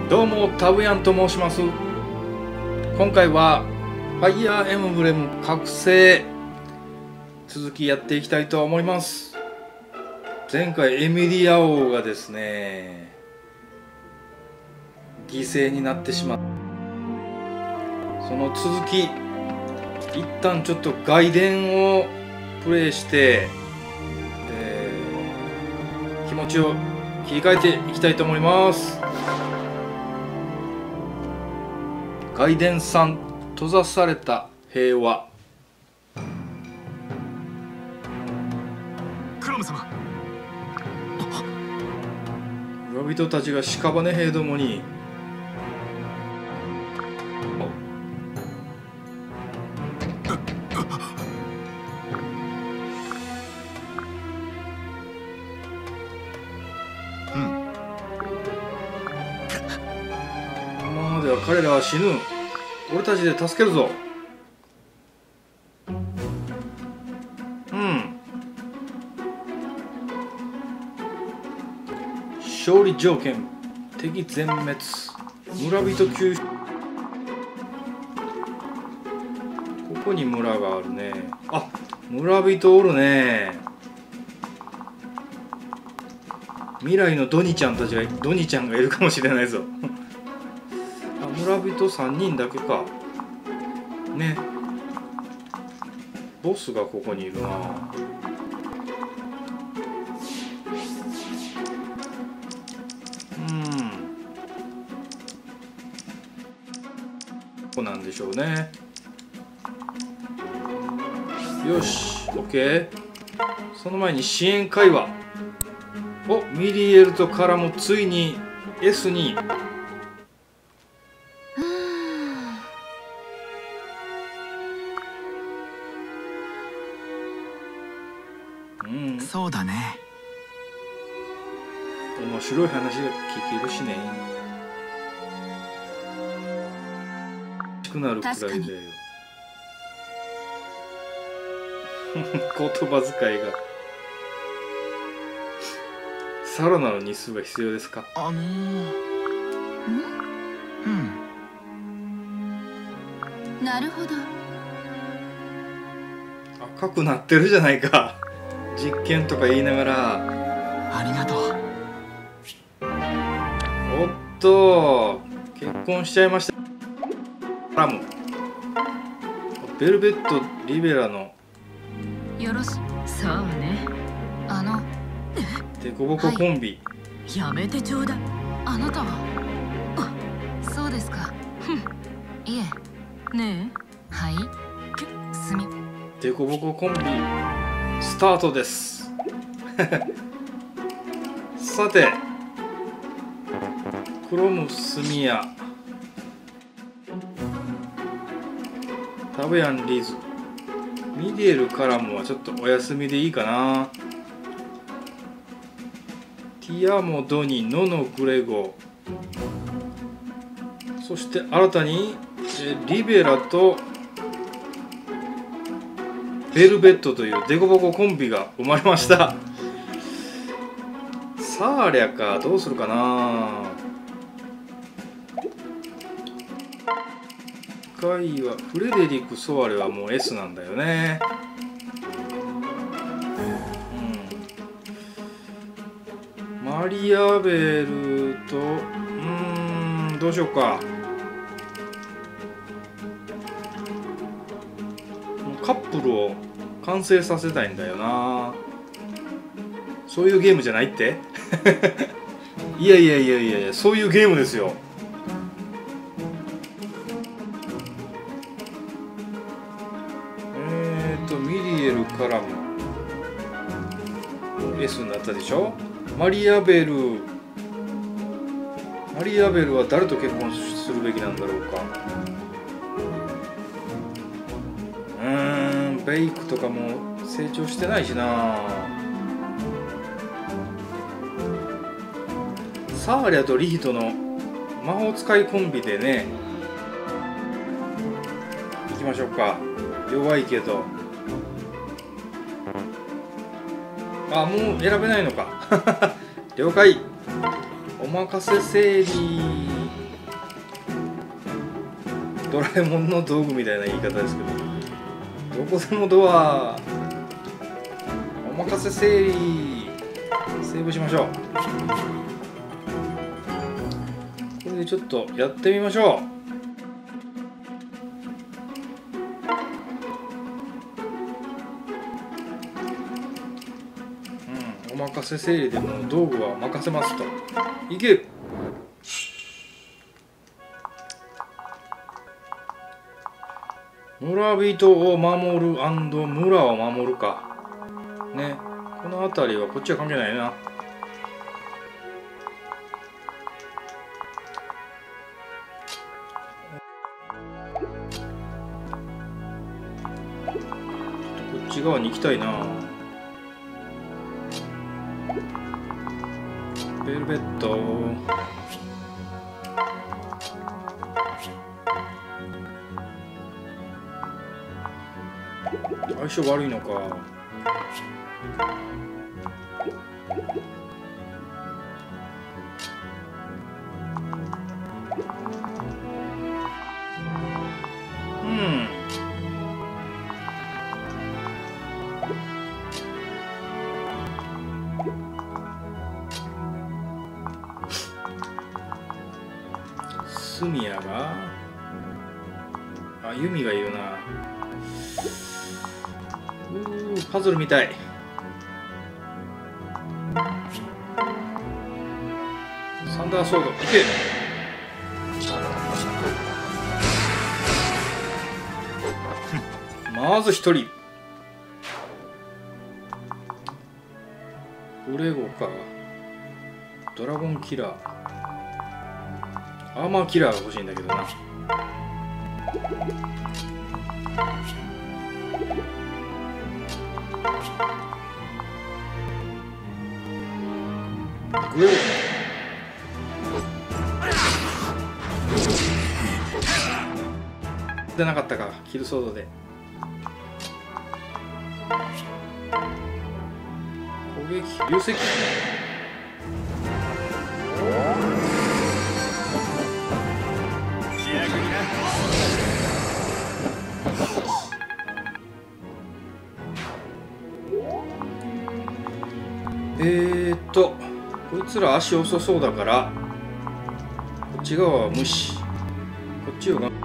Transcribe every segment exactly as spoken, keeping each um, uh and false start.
どうもタブヤンと申します。今回はファイヤーエムブレム覚醒続きやっていきたいと思います。前回エミリア王がですね犠牲になってしまった。その続き一旦ちょっと外伝をプレイして、えー、気持ちを切り替えていきたいと思います。外伝さん、閉ざされた平和。 クロム様、 村人たちが屍兵どもに彼らは死ぬ。俺たちで助けるぞ。うん勝利条件敵全滅。村人救出。ここに村があるね。あ、村人おるね。未来のドニちゃんたちがドニちゃんがいるかもしれないぞ。村人さんにんだけかね。ボスがここにいるな。うんここなんでしょうね。よし OK。 その前に支援会話。お、ミリエルとからもついに エス にそうだね。 面白い話が聞けるしね。欲しくなるくらいだよ。言葉遣いが。さらなる日数が必要ですか。 あのー、うんうんなるほど。 赤くなってるじゃないか。実験とか言いながら。 ありがとう。 おっと結婚しちゃいました。ラムベルベットリベラのよろしそうね。 あのデコボココンビ、 はい、やめてちょうだい。 あなたはあそうですか。いえねえはいすみデコボココンビスタートです。さてクロムスミヤタブヤンリーズミディエルからもはちょっとお休みでいいかな。ティアモドニノノグレゴ、そして新たにリベラとベルベットというデコボココンビが生まれました。サーリャかどうするかな。回はフレデリック・ソワレはもう エス なんだよね。うん、マリアベルとうーんどうしようか。カップルを完成させたいんだよな。そういうゲームじゃないっていやいやいやいやいや、そういうゲームですよ。えーとミリエルからも エス になったでしょ。マリアベルマリアベルは誰と結婚するべきなんだろうか。うーんベイクとかも成長してないしな。サーリャとリヒトの魔法使いコンビでね行きましょうか。弱いけど。あ、もう選べないのか了解。お任せ整理。 ドラえもんの道具みたいな言い方ですけど、どこでもドア、お任せ整理、セーブしましょう。これでちょっとやってみましょう。うん、お任せ整理でも道具は任せますと。いけ。村人を守る&村を守るかね。この辺りはこっちは関係ないな。こっち側に行きたいな。ベルベット、相性悪いのか。うん。スミヤが、あ、ユミがいるな。うー、パズルみたい。サンダーソード、いけ。まず一人。フレゴか。ドラゴンキラー。アーマーキラーが欲しいんだけどな。グレー出なかったか、キルソードで。攻撃、流石。えーっとこいつら足遅そうだからこっち側は無視。こっちをが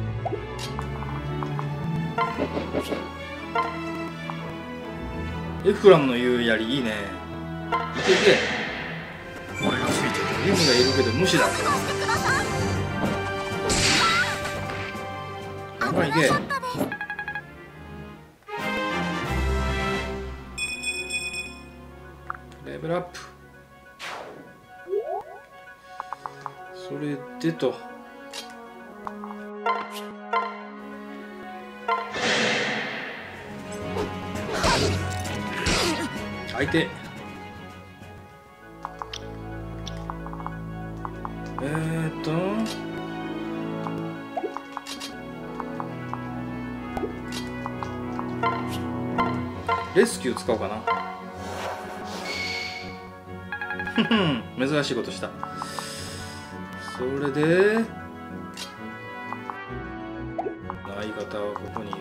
エフラムの言う槍いいね。いけいけ。リムがいるけど無視だ。まあいけ。レベルアップ。それでと相手えーっとレスキュー使おうかな。ふふん、珍しいことした。それで相方はここにいる。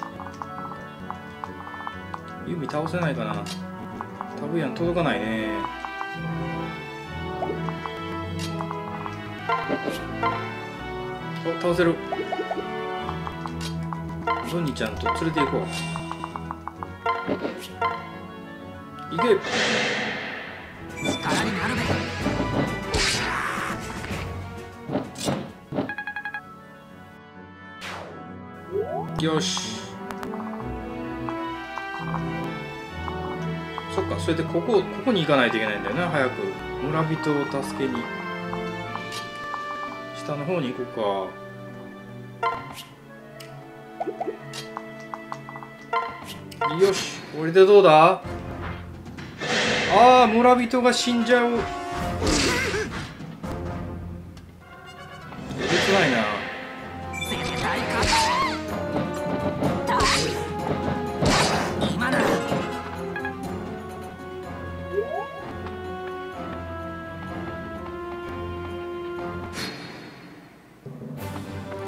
弓倒せないかな。タブヤン届かないね。お、倒せる。ドニちゃんと連れて行こう。行け。 力になるべ。 よし。そっか、それでここここに行かないといけないんだよな。早く村人を助けに下の方に行こうか。よし、これでどうだ。ああ、村人が死んじゃう。えげつないな。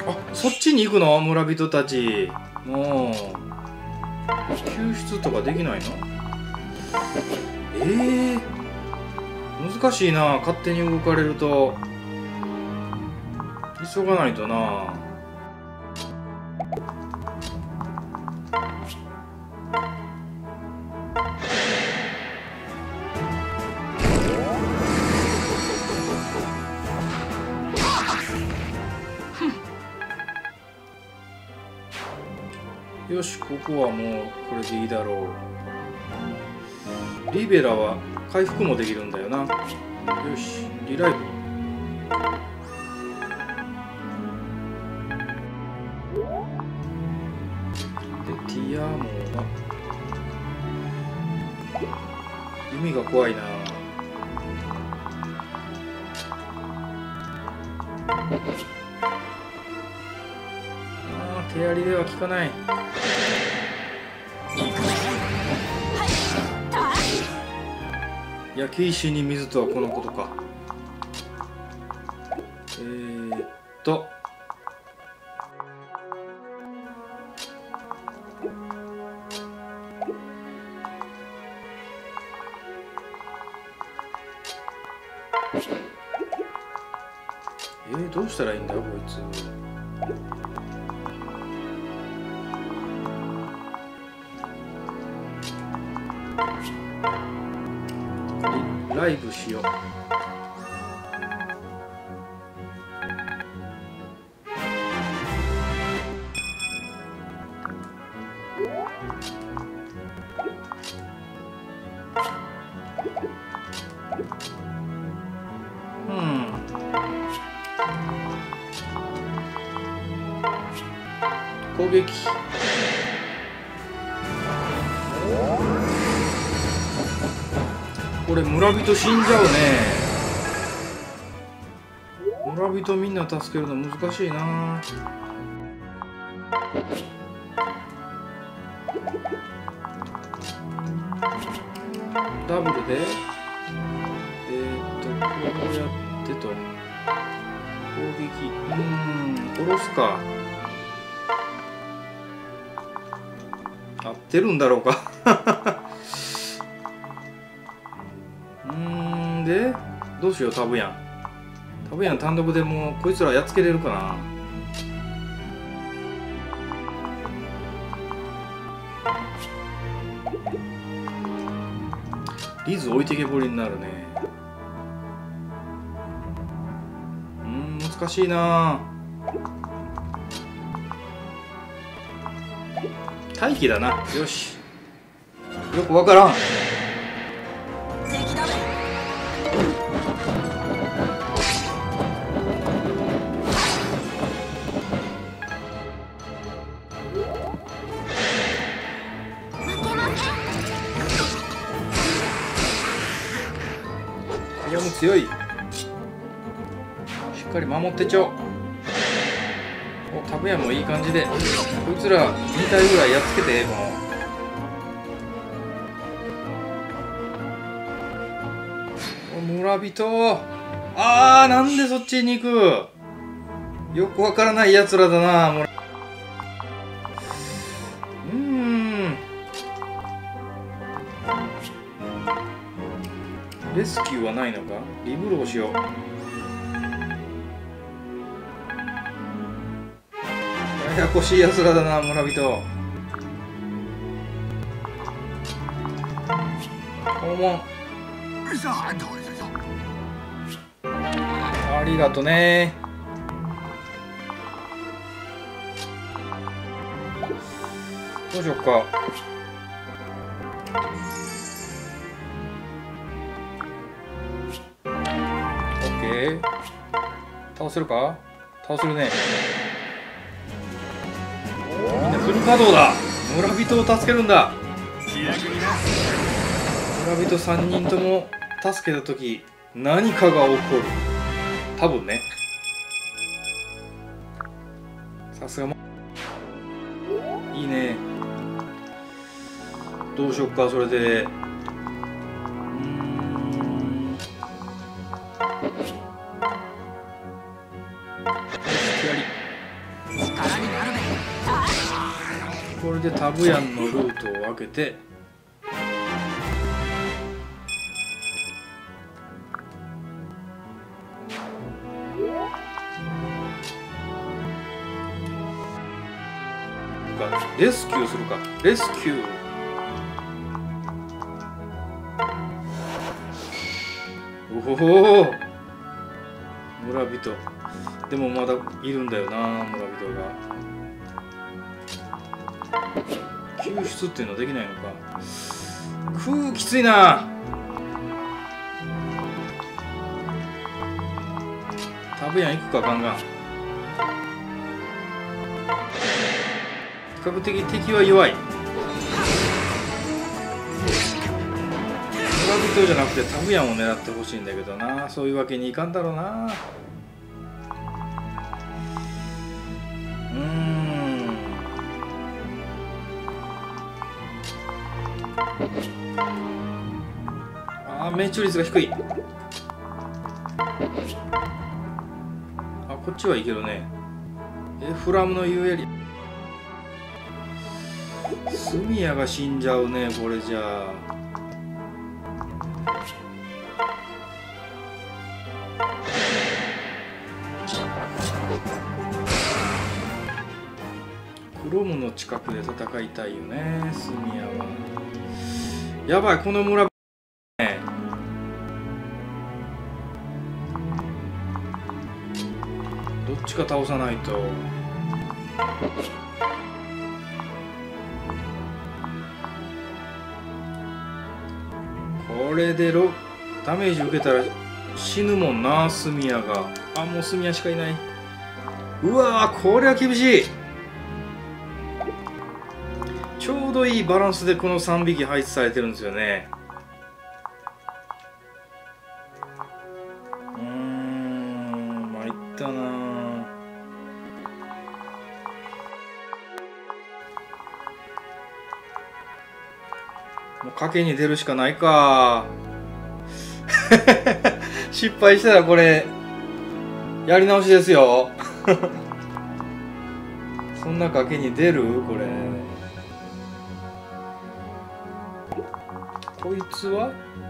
あ、そっちに行くの村人たち。もう救出とかできないの？えー、難しいな。勝手に動かれると急がないとな。よし、ここはもうこれでいいだろう。リベラは回復もできるんだよな。よし、リライブ。で、ティアモは弓が怖いな。手やりでは効かない。焼き石に水とはこのことか。えー、っとえー、どうしたらいいんだこいつ。ライブしよう。うん。攻撃。これ村人死んじゃうね。村人みんな助けるの難しいな。ダブルでえー、っとこうやってと攻撃。うーん、殺すか。合ってるんだろうか。でどうしよう。タブヤンタブヤン単独でもうこいつらやっつけれるかな。リズ置いてけぼりになるね。うん、難しいな。待機だな。よし、よくわからん。強い。しっかり守ってちょ。お、タブヤもいい感じでこいつらに体ぐらいやっつけて。もう村人。あー、なんでそっちに行く。よくわからないやつらだな。もううーん、レスキューはないのか。リブローしよう。ややこしいやつらだな村人。訪問。ありがとね。どうしよっか。倒せるか。倒せるね。みんなフル稼働だ。村人を助けるんだ。村人さんにんとも助けた時何かが起こる。多分ね。さすがもいいね。どうしよっかそれで。うーん、 力になるべ。 これでタブヤンのルートを分けてレスキューするか。レスキューおお村人でもまだいるんだよな村人が。救出っていうのはできないのか。くーきついな。タブヤン行くかガンガン。比較的敵は弱い。村人じゃなくてタブヤンを狙ってほしいんだけどな。そういうわけにいかんだろうな。うーんあー命中率が低い。あこっちはいけるね。エフラムの言うエリアスミヤが死んじゃうねこれじゃあ。クロムの近くで戦いたいよねスミヤは。やばいこの村ね。どっちか倒さないと。これでロダメージ受けたら死ぬもんなスミヤが。あもうスミヤしかいない。うわーこれは厳しい。ちょうどいいバランスでこのさんびき配置されてるんですよね。うーん参ったな。もう賭けに出るしかないか。失敗したらこれやり直しですよ。そんな賭けに出るこれ。こいつは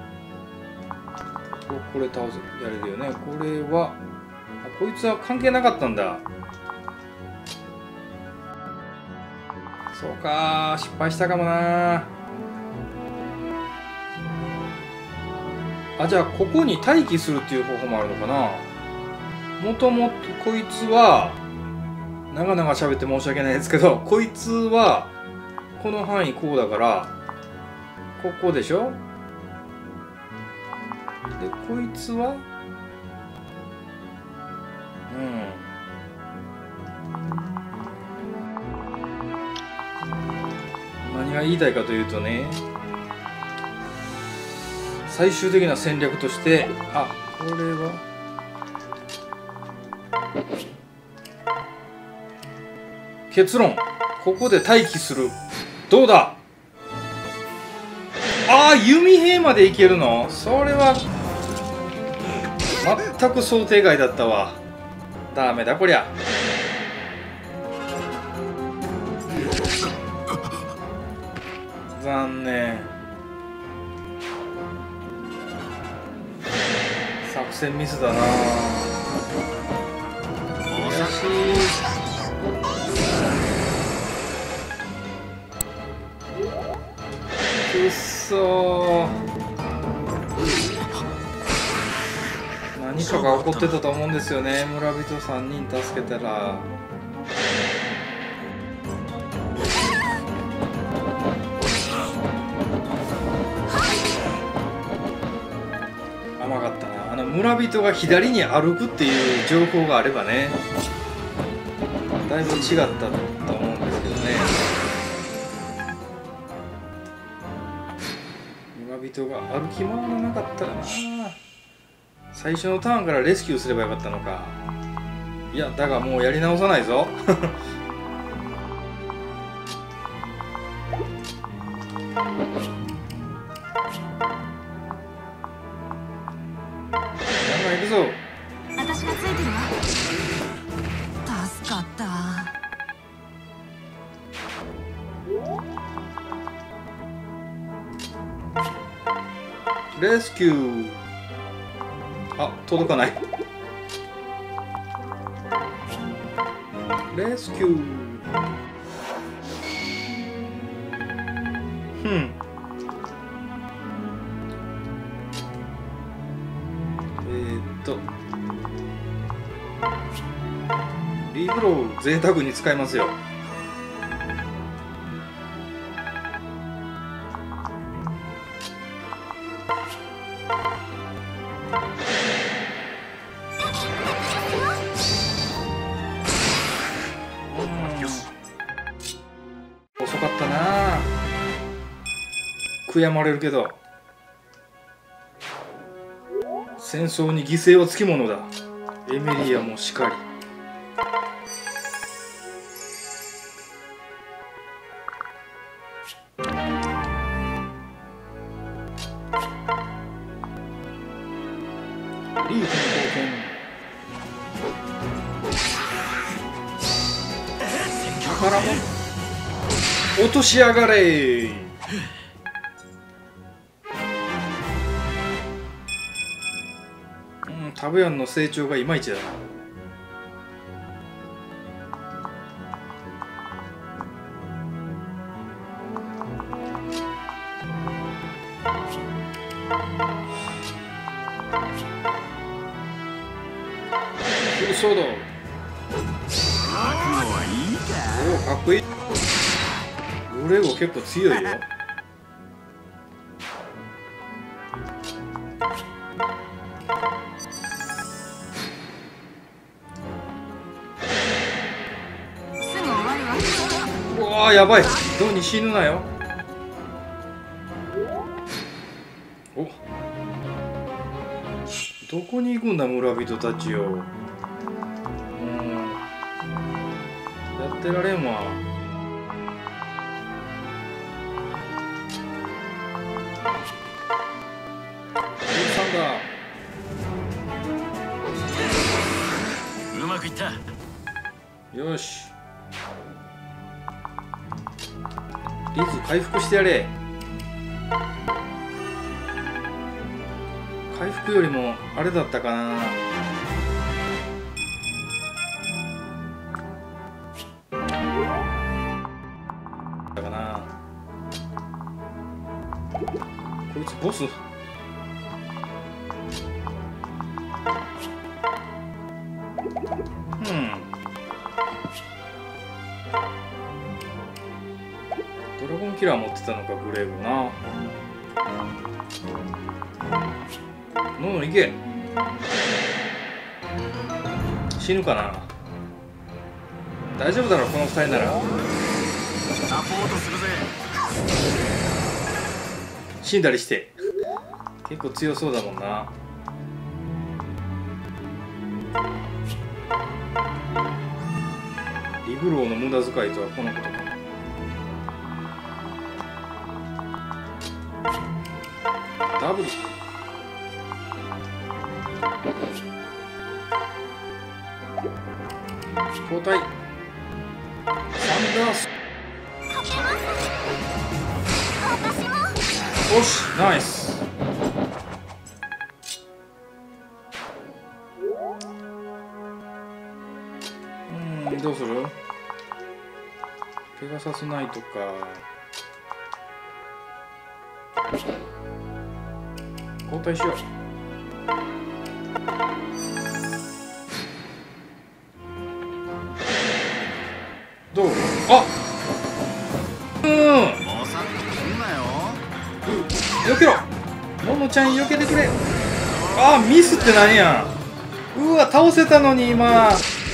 ここれ倒すやれるよね。これはあこいつは関係なかったんだ。そうか失敗したかもな。あじゃあここに待機するっていう方法もあるのかな。もともとこいつは長々喋って申し訳ないですけどこいつはこの範囲こうだからここでしょ。でこいつはうん何が言いたいかというとね最終的な戦略としてあこれは結論ここで待機する。どうだ。ああ弓兵までいけるの。それは全く想定外だったわ。ダメだこりゃ。残念。作戦ミスだな。悔しい。くっそー。何かが起こってたと思うんですよね。村人さんにん助けたら。甘かったな。あの村人が左に歩くっていう情報があればねだいぶ違ったと思うんですけどね。村人が歩き回らなかったらな。最初のターンからレスキューすればよかったのか。いやだがもうやり直さないぞ。行くぞ。 私がついてるわ。助かった。 レスキュー。あ、届かない。レスキュー。ふん。えー、っとリーグロー贅沢に使いますよ。遅かったな。悔やまれるけど戦争に犠牲はつきものだ。エメリアもしかり。リーフの貢献。宝物落としやがれ。うん、タブヤンの成長がいまいちだな。フルソード。おお、かっこいい。グレゴ結構強いよ。うわー、やばい。どうに死ぬなよ。お、どこに行くんだ村人たちよ。うん、やってられんわ。 うまくいった。 よし、リズ回復してやれ。回復よりもあれだったかな。だかな。こいつボス。うん。ドラゴンキラー持ってたのかグレーゴな。ノノ行け。死ぬかな。大丈夫だろこの二人なら。 サポートするぜ。 死んだりして結構強そうだもんな。リブローの無駄遣いとはこのことか。ダブル交代。サンダース。よし、ナイス。うん、どうする？ペガサスナイトか。交代しよう。どう？あ、うん。 もうさっと来んなよ。 避けろ。ののちゃん避けてくれ。あ、ミスって何や。うわ、倒せたのに今。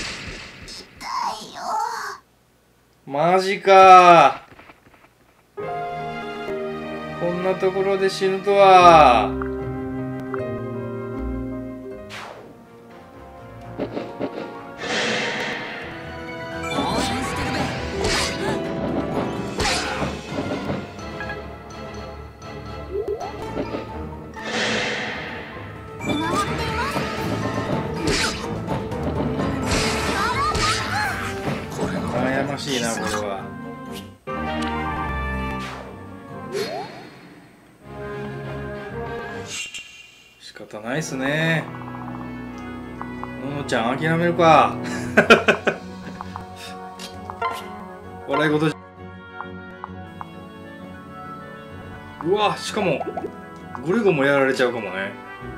マジか。こんなところで死ぬとは。悩ましいなこれは。 たないっすね。ののちゃん諦めるか。笑い事じゃ。うわ、しかもグリゴもやられちゃうかもね。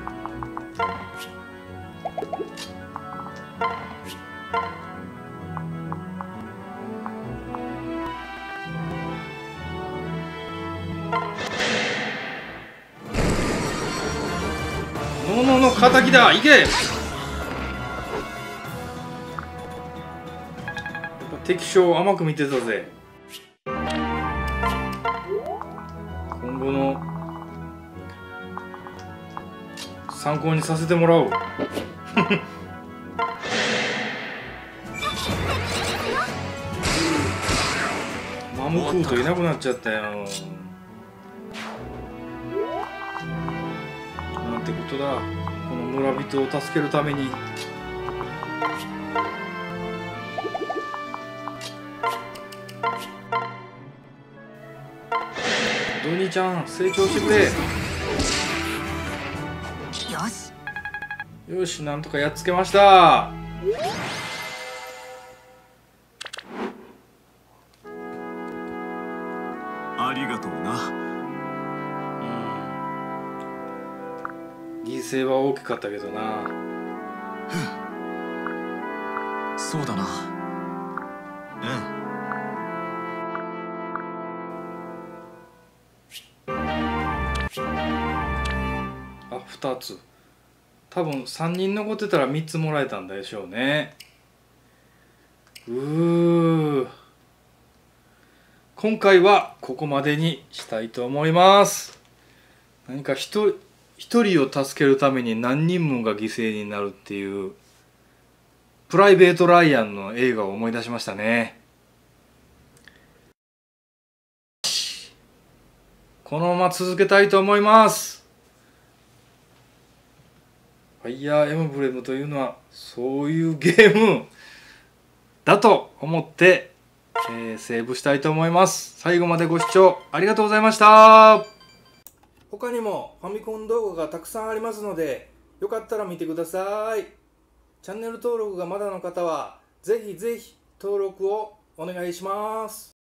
ののの敵だ、いけ。やっぱ敵将を甘く見てたぜ。今後の参考にさせてもらおう。マムクートいなくなっちゃったよ。なんてことだ。この村人を助けるために。ドニーちゃん成長してくれ。 よし。 よし、なんとかやっつけました。 ありがとうな。 犠牲は大きかったけどな。 そうだな。うん。 あ、ふたつ。多分さんにん残ってたらみっつもらえたんでしょうね。うー。今回はここまでにしたいと思います。何か一人一人を助けるために何人もが犠牲になるっていうプライベート・ライアンの映画を思い出しましたね。このまま続けたいと思います。ファイヤーエムブレムというのはそういうゲームだと思って、えー、セーブしたいと思います。最後までご視聴ありがとうございました。他にもファミコン動画がたくさんありますので、よかったら見てください。チャンネル登録がまだの方はぜひぜひ登録をお願いします。